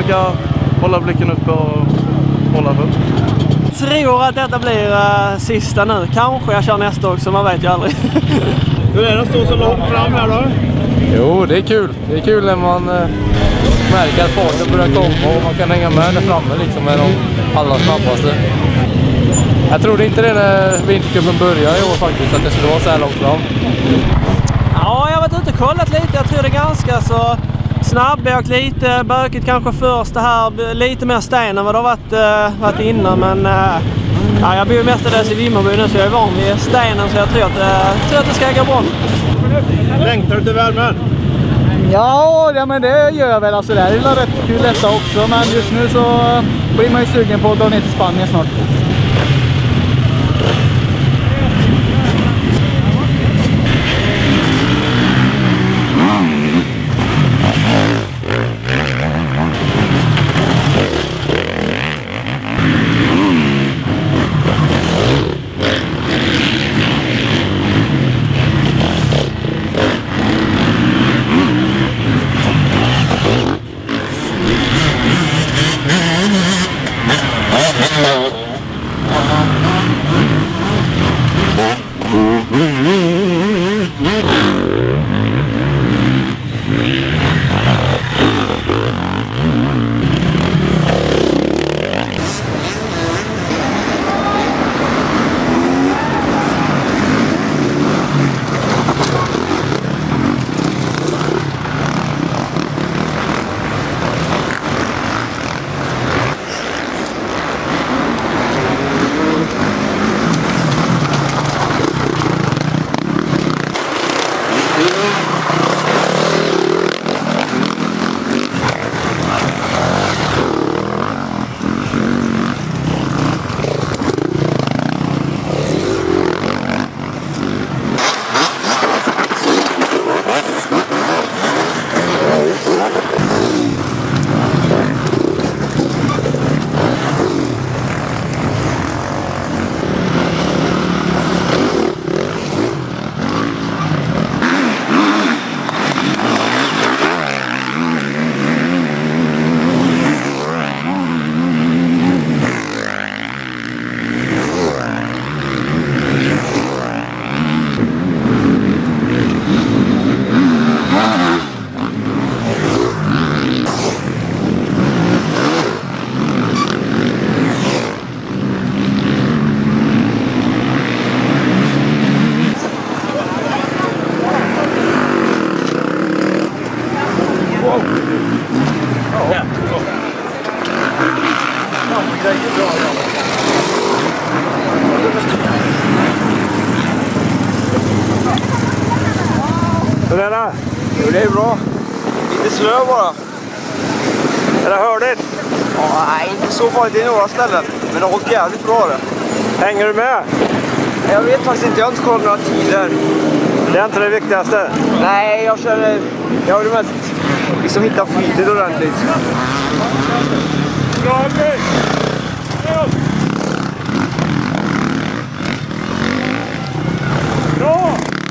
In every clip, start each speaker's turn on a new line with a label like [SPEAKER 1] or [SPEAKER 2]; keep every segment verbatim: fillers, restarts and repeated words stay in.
[SPEAKER 1] försöka hålla blicken uppe och hålla på.
[SPEAKER 2] Jag tror att detta blir uh, sista nu. Kanske jag kör nästa också, man vet ju aldrig.
[SPEAKER 1] Hur är det att stå så långt fram här då?
[SPEAKER 3] Jo, det är kul. Det är kul när man uh, märker att farten börjar komma och man kan hänga med där framme liksom med de allra snabbaste. Jag trodde inte det när vintercupen började i år faktiskt, att det skulle vara så här långt fram.
[SPEAKER 2] Ja, jag har varit ute och kollat lite. Jag tror det är ganska så snabbåkt lite, bökigt kanske först det här, lite mer sten än vad det har varit, uh, varit innan. Men uh, ja, jag bor ju mestadels i Vimmerby nu så jag är van vid stenen så jag tror att, uh, tror att det ska gå bra.
[SPEAKER 1] Längtar du till värmen?
[SPEAKER 4] Ja, ja, men det gör jag väl. Alltså, det är rätt kul detta också, men just nu så blir man ju sugen på att dra ner till Spanien snart.
[SPEAKER 1] Hur är det?
[SPEAKER 4] Jo, det är bra. Lite slö bara.
[SPEAKER 1] Är det hördigt?
[SPEAKER 4] Ja, nej, inte så farligt i några ställen. Men det har hållit jävligt bra det.
[SPEAKER 1] Hänger du med?
[SPEAKER 4] Jag vet faktiskt inte, jag har inte kollat några tider.
[SPEAKER 1] Det är inte det viktigaste.
[SPEAKER 4] Nej, jag känner... Jag har det mest liksom hitta flytet ordentligt.
[SPEAKER 1] Bra, Henrik! Bra!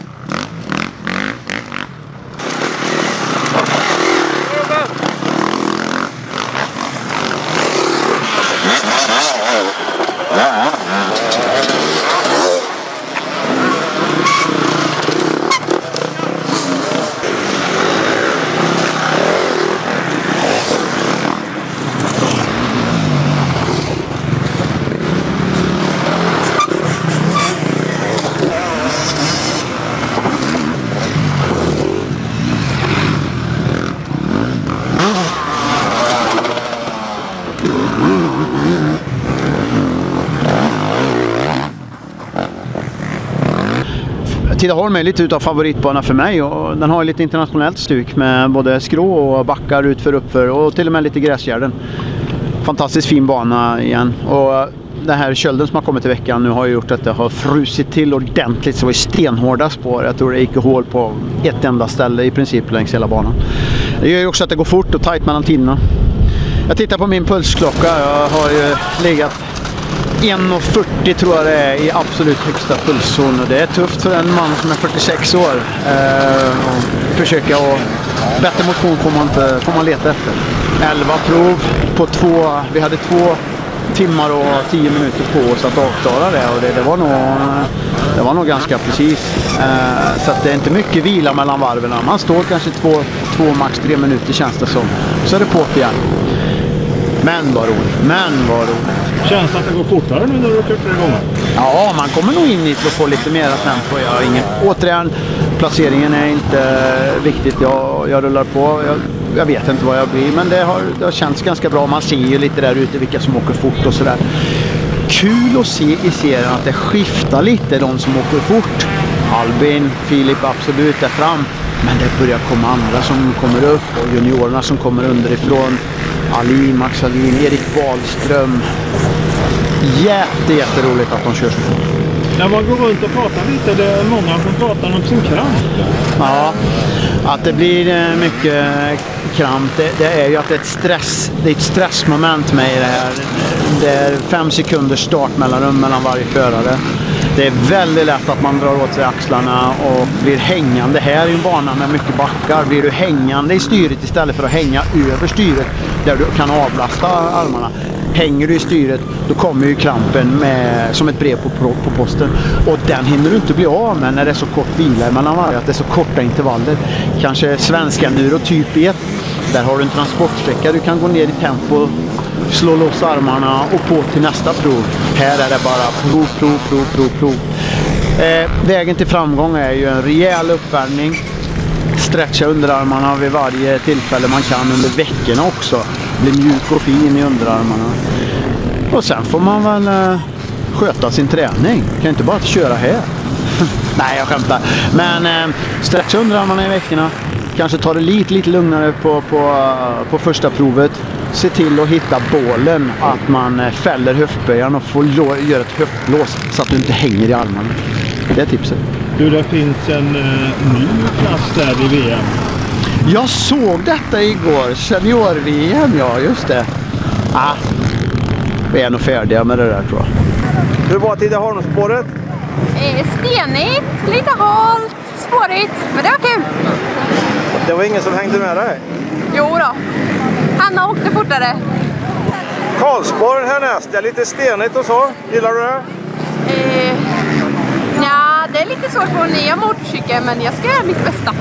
[SPEAKER 5] Tidaholm är lite utav favoritbana för mig och den har lite internationellt stuk med både skrå och backar utför uppför och till och med lite gräsgärden. Fantastiskt fin bana igen och den här kölden som har kommit i veckan nu har gjort att det har frusit till ordentligt, så det var stenhårda spår. Jag tror det gick hål på ett enda ställe i princip längs hela banan. Det gör ju också att det går fort och tajt mellan tiderna. Jag tittar på min pulsklocka, jag har ju legat en fyrtio tror jag det är i absolut högsta pulszon. Och det är tufft för en man som är fyrtiosex år. Eh, och försöka att bättre motion får man, inte, får man leta efter. elva prov på två. Vi hade två timmar och tio minuter på oss att avklara det. Och det, det, var, nog, det var nog ganska precis. Eh, så att det är inte mycket vila mellan varven. Man står kanske två, två max tre minuter känns det som. Så är det på igen. Men vad roligt, men vad roligt.
[SPEAKER 1] Känns att det går fortare nu när du har kört tre gånger?
[SPEAKER 5] Ja, man kommer nog in i för att få lite mer tempo. Jag har ingen... Återigen, placeringen är inte viktigt. Jag, jag rullar på. Jag, jag vet inte vad jag blir, men det har, det har känts ganska bra. Man ser ju lite där ute vilka som åker fort och sådär. Kul att se i serien att det skiftar lite de som åker fort. Albin, Filip absolut är fram. Men det börjar komma andra som kommer upp och juniorerna som kommer underifrån. Ali, Max Alin, Erik Wahlström. Jätte, jätteroligt att de kör så fort.
[SPEAKER 1] När man går runt och pratar lite, det är många som pratar om sin kramp.
[SPEAKER 5] Ja, att det blir mycket kramp, det, det är ju att det är ett stress, det är ett stressmoment med i det här. Det är fem sekunders start mellan, mellan varje förare. Det är väldigt lätt att man drar åt sig axlarna och blir hängande. Här i en bana med mycket backar blir du hängande i styret istället för att hänga över styret där du kan avlasta armarna. Hänger du i styret, då kommer ju krampen med, som ett brev på, på posten. Och den hinner du inte bli av med när det är så kort vila mellan varje, att det är så korta intervaller. Kanske svenska enduro typ ett, där har du en transportsträcka, du kan gå ner i tempo, slå loss armarna och på till nästa prov. Här är det bara prov, prov, prov, prov, prov. Eh, vägen till framgång är ju en rejäl uppvärmning. Stretcha underarmarna vid varje tillfälle man kan under veckorna också. Bli mjuk och fin i underarmarna. Och sen får man väl eh, sköta sin träning. Kan inte bara köra här. Nej, jag skämtar. Men eh, stretcha underarmarna i veckorna. Kanske ta det lite, lite lugnare på, på, på första provet. Se till att hitta bålen. Att man eh, fäller höftböjan och får göra ett höftlås så att du inte hänger i armarna. Det är tipset.
[SPEAKER 1] Du, det finns en uh, ny klass där i V M.
[SPEAKER 5] Jag såg detta igår. Senior-V M, ja just det. Ah, vi är nog färdiga med det där tror jag.
[SPEAKER 1] Hur var Tidaholmsspåret?
[SPEAKER 6] Eh, stenigt, lite halt, spårigt, men det var kul.
[SPEAKER 1] Det var ingen som hängde med dig?
[SPEAKER 6] Jo då. Hanna åkte fortare.
[SPEAKER 1] Karlsborg härnäst, det är lite stenigt och så. Gillar du det?
[SPEAKER 6] Eh, ja, det är lite svårt på en nya motorcykel, men jag ska göra mitt bästa.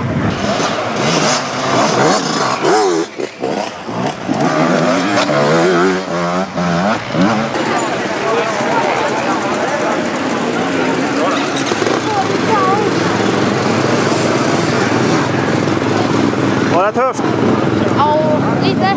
[SPEAKER 1] Var det tufft?
[SPEAKER 6] Ja, lite.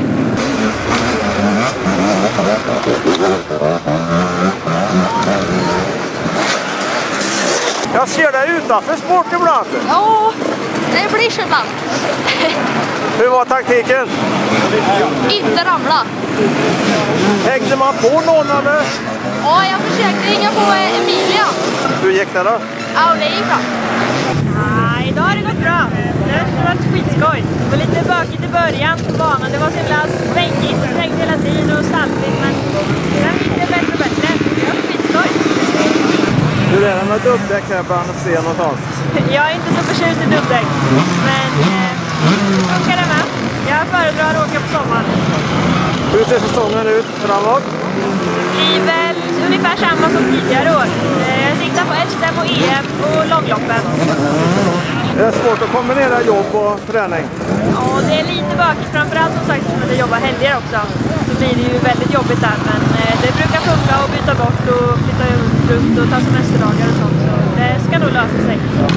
[SPEAKER 1] Jag ser dig utanför sport ibland.
[SPEAKER 6] Ja, det blir så ibland.
[SPEAKER 1] Hur var taktiken?
[SPEAKER 6] Inte ramla.
[SPEAKER 1] Hängde man på någon eller?
[SPEAKER 6] Ja, jag försökte ringa på Emilia.
[SPEAKER 1] Hur gick det då?
[SPEAKER 6] Ja, det gick bra.
[SPEAKER 7] Ja, idag har det gått bra. Det har varit skitskoj. Det var lite bökigt i början på banan. Det var så himla svängigt, svängt hela tiden och staltigt. Men sen gick det bättre och bättre. Det var skitskoj.
[SPEAKER 1] Hur är det med dubbdäck här på Annefsen och sånt?
[SPEAKER 7] Jag är inte så förtjust i dubbdäck. Men eh, funkar det med. Jag föredrar att åka på sommaren.
[SPEAKER 1] Hur ser säsongen ut framåt?
[SPEAKER 7] Det blir väl ungefär samma som tidigare år. Eh, Jag siktar på S M och E M och långloppen.
[SPEAKER 1] Är det svårt att kombinera jobb och träning?
[SPEAKER 7] Ja, det är lite bökigt. Framförallt som sagt att jag jobbar helger också. Så blir det ju väldigt jobbigt där. Men eh, det brukar funka att byta bort och flytta runt och ta semesterdagar och sånt. Så det ska nog lösa sig.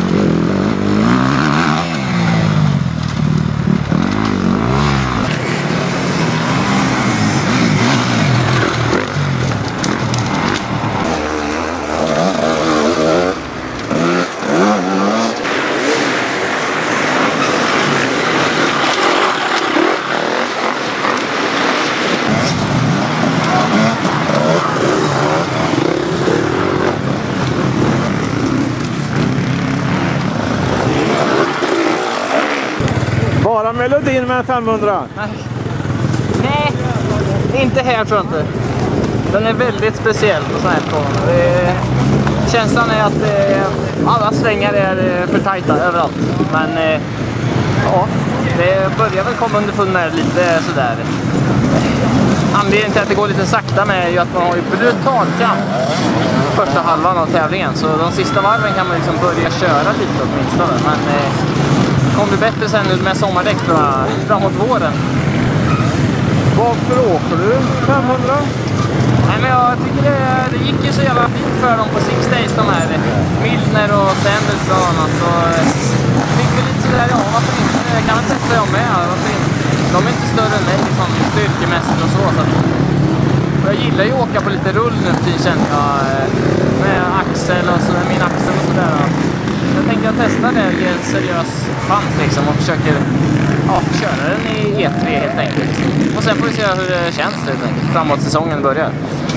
[SPEAKER 1] Bara melodin med femhundra?
[SPEAKER 2] Nej, inte här tror jag inte.
[SPEAKER 8] Den är väldigt speciell på sån här plan. Det, känslan är att det, alla svängar är för tajta överallt. Men eh, ja, det börjar väl komma underfund med lite sådär. Anledningen till att det går lite sakta med är ju att man har ju brutal kamp första halvan av tävlingen. Så de sista varven kan man liksom börja köra lite åtminstone. Men eh, det kommer bli bättre sen nu med sommardäck framåt våren.
[SPEAKER 1] Varför åker du femhundra?
[SPEAKER 8] Nej, men jag tycker det, det gick ju så jävla fint för dem på Six Days, de här Milner och Sandelsson. Så jag fick väl lite sådär, ja varför inte, jag kan inte testa dem med, varför inte? De är inte större än mig, liksom, styrkemässigt och så. så att, och jag gillar ju att åka på lite rull nu till känner jag, med axel och så, min axel och sådär. Jag tänkte jag testar det i en seriös chans liksom och försöker ja, köra den i E tre helt enkelt. Och sen får vi se hur det känns helt enkelt, framåt säsongen börjar.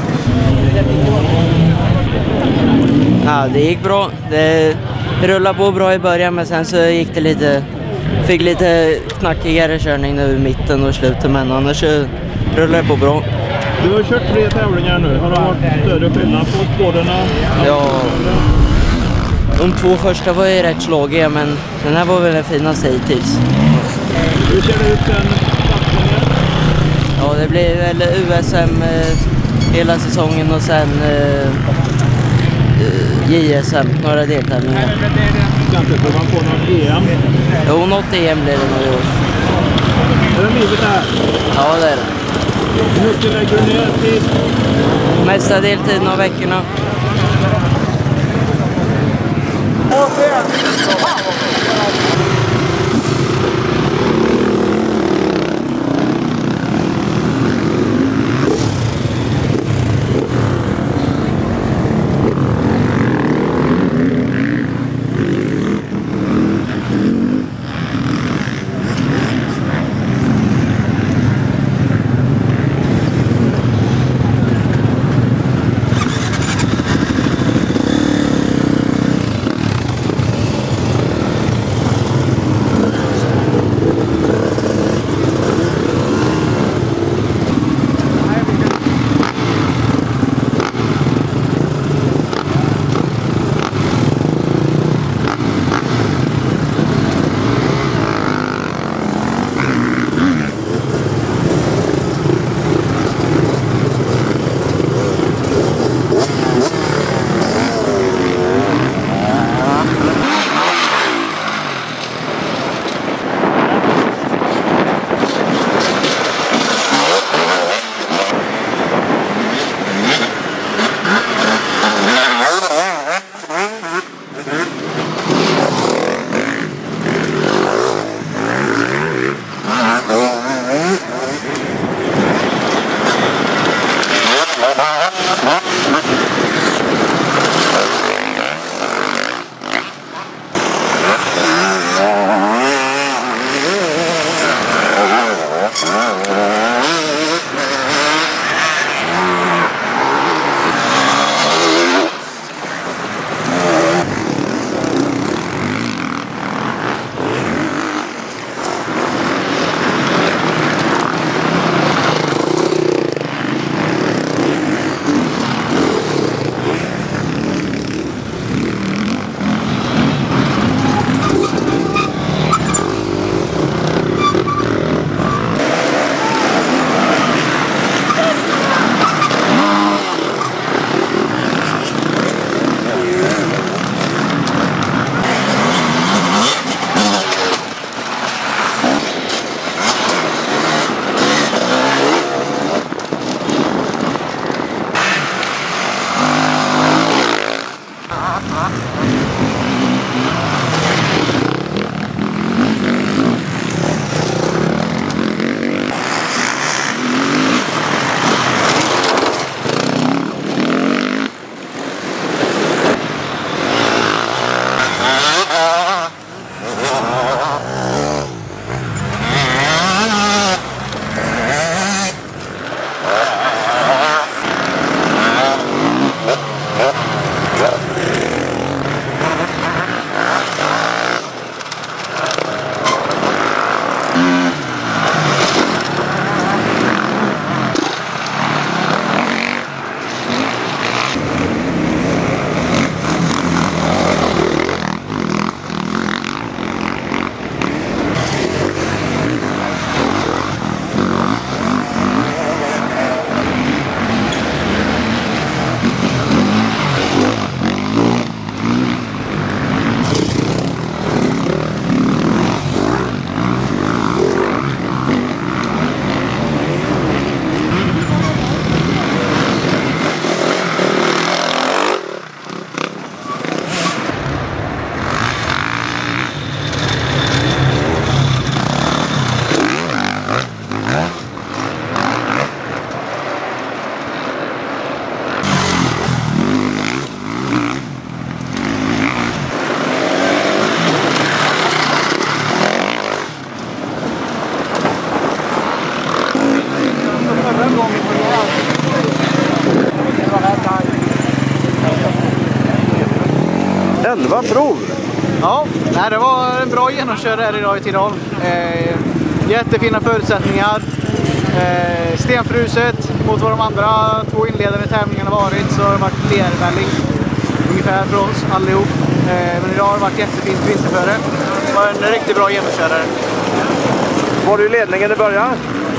[SPEAKER 9] Ja, det gick bra. Det rullade på bra i början men sen så gick det lite, fick lite knackigare körning nu i mitten och slutet, men annars så rullade det på bra.
[SPEAKER 1] Du har kört tre tävlingar nu. Har det varit större skillnad på spårarna?
[SPEAKER 9] Ja, de två första var ju rätt slagiga men den här var väl den finaste hittills.
[SPEAKER 1] Hur ser det ut sen satsningen?
[SPEAKER 9] Ja, det blir väl U S M eh, hela säsongen och sen eh, J S M, några deltävlingar.
[SPEAKER 1] Kanske får man få någon E M?
[SPEAKER 9] Jo, något E M blir det nog i år.
[SPEAKER 1] Är det livet här?
[SPEAKER 9] Ja, det är det.
[SPEAKER 1] Hur mycket lägger du ner tid?
[SPEAKER 9] Mesta deltiden av veckorna.
[SPEAKER 1] elva prov.
[SPEAKER 4] Ja, nej, det var en bra genomkörare här idag i Tidaholm. Eh, jättefina förutsättningar. Eh, stenfruset mot vad de andra två inledande tävlingarna varit, så har det varit lervälling ungefär för oss allihop. Eh, men idag har det varit jättefint vinterföre. Det var en riktigt bra genomkörare.
[SPEAKER 1] Var du i ledningen i början?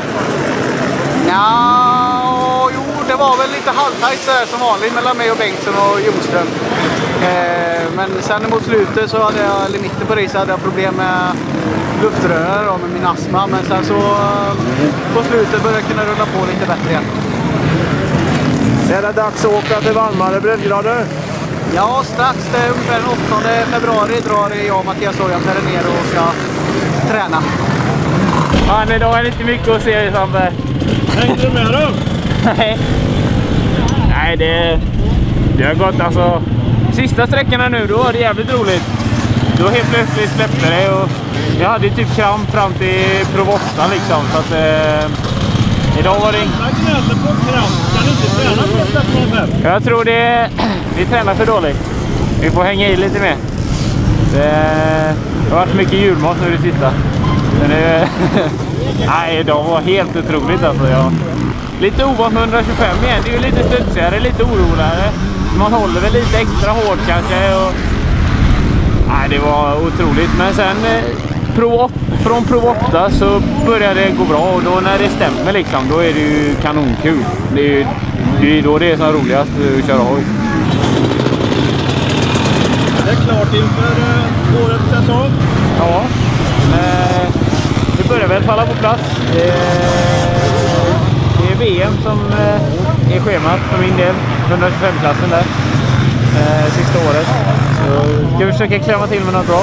[SPEAKER 4] Ja, jo, det var väl lite halvtajt så här som vanligt mellan mig och Bengtsson och Jonström. Eh, men sen mot slutet så hade jag, eller mitten på racet hade jag problem med luftrör och med min astma. Men sen så på slutet började jag kunna rulla på lite bättre igen.
[SPEAKER 1] Är det dags att åka till varmare breddgrader?
[SPEAKER 4] Ja, strax. Det är ungefär den åttonde februari drar jag och Mattias Ojan här ner och ska träna.
[SPEAKER 8] Ja, idag är det inte mycket att se i Sandberg.
[SPEAKER 1] Hängde du med då?
[SPEAKER 8] Nej. Nej, det, det har gått alltså. Sista sträckorna nu, då var det jävligt roligt. Då helt plötsligt släppte det och jag hade typ kramp fram till prov åtta liksom. Så att eh, idag var det...
[SPEAKER 1] Kan du inte träna på att släppa här?
[SPEAKER 8] Jag tror det... Vi tränar för dåligt. Vi får hänga i lite mer. Det, det har varit mycket julmat nu det sista. Men det... Nej, idag var helt otroligt alltså. Jag... Lite ovan med hundratjugofem igen. Det är ju lite studsigare, lite oroligare. Man håller väl lite extra hårt kanske. Och... Nej, det var otroligt. Men sen eh, prov, från prov åtta så började det gå bra. Och då när det stämmer liksom, då är det ju kanonkul. Det är ju det är då det är som roligast att köra hoj.
[SPEAKER 1] Det är klart inför uh, årets säsong.
[SPEAKER 8] Ja, eh, det börjar väl falla på plats. Eh, det är V M som eh, är schemat för min del. hundratjugofem-klassen där. Eh, sista året. Så ska vi försöka klämma till med något bra.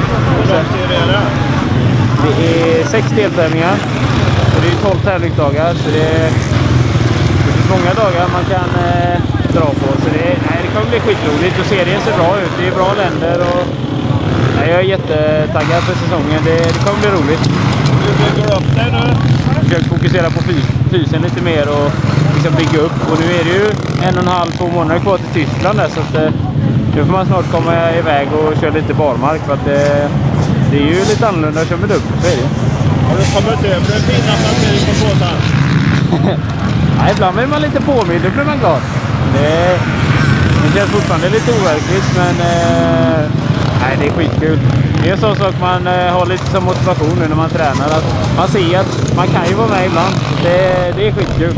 [SPEAKER 8] Det är sex deltävlingar. Och det är tolv tävlingsdagar. Så det är, det finns många dagar man kan eh, dra på. Så det, nej, det kommer bli skitroligt. Och serien ser bra ut. Det är bra länder. Och, nej, jag är jättetaggad för säsongen. Det, det kommer bli roligt.
[SPEAKER 1] Du bygger upp dig nu.
[SPEAKER 8] Jag försöker fokusera på fysen lite mer och liksom bygga upp. Och nu är det ju en och en halv, två månader kvar till Tyskland där, så att eh, nu får man snart komma iväg och köra lite barmark, för att eh, det är ju lite annorlunda att köra med dubb, så är det.
[SPEAKER 1] Har du kommit över en fina placering på båten?
[SPEAKER 8] Nej, ibland blir man lite påmind, då blir man glad. Det, det känns fortfarande lite overkligt, men eh, nej, det är skitkul. Det är en sån sak man eh, har lite som motivation nu när man tränar. Att man ser att man kan ju vara med ibland. Det, det är skitkul.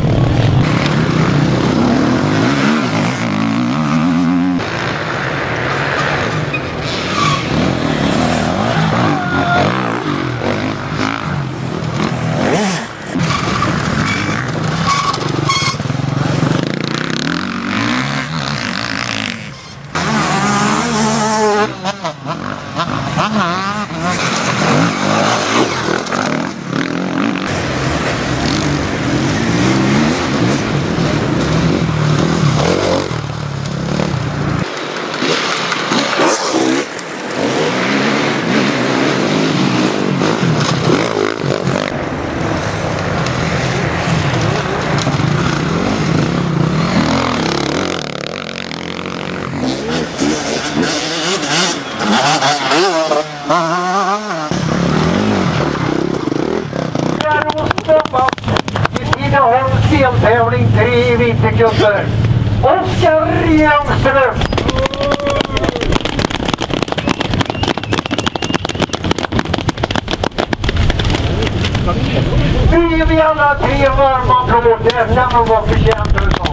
[SPEAKER 10] Tidaholms deltävling tre vintercuper. Oskar Janström. Nu ger vi alla tre varma applåder. Det kan nog vara förtjänt.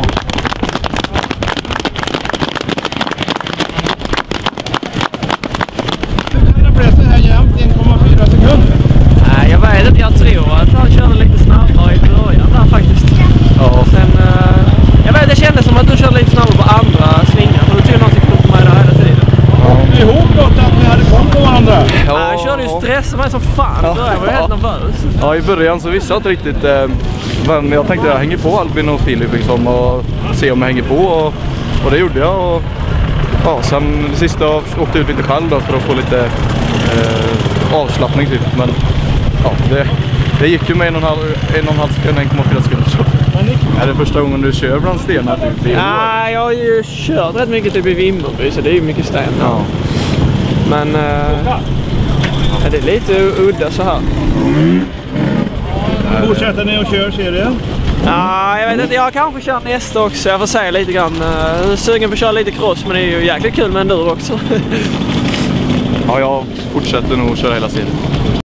[SPEAKER 1] Det blev så här jämnt, en komma fyra sekunder.
[SPEAKER 2] Nej, jag vet inte. Jag tror att han körde lite snabbare i början där faktiskt. Ja. Sen, uh, jag vet, det kändes som att du körde lite snabbare på andra svingar. För du tog någon sekund på mig där hela tiden.
[SPEAKER 1] Ja. Ihop gott att ni hade kommit på varandra.
[SPEAKER 2] Ja. Nej, jag körde ju stress mig som fan. Ja. Jag var helt nervös.
[SPEAKER 3] Ja, i början så visste jag inte riktigt. Eh, men jag tänkte jag hänger på Albin och Filip liksom, och se om jag hänger på. Och, och det gjorde jag. Och, ja, sen det sista åkte ut lite själv då, för att få lite eh, avslappning typ. Men ja, det, det gick ju med en och en halv, en och en halv sekund, en komma fyra sekunder. Så. Är det första gången du kör bland stenar? Typ,
[SPEAKER 2] Nej, jag har ju kört rätt mycket typ i Vimmerby, så det är ju mycket sten.
[SPEAKER 3] Ja.
[SPEAKER 2] Men eh, det är lite udda så här.
[SPEAKER 1] Fortsätter ni och kör serien?
[SPEAKER 2] Ja, jag vet inte. Jag kanske kör nästa också. Jag får säga lite grann. Jag är sugen på att köra lite cross, men det är ju jäkligt kul med enduro också.
[SPEAKER 11] Ja, jag fortsätter nog köra hela serien.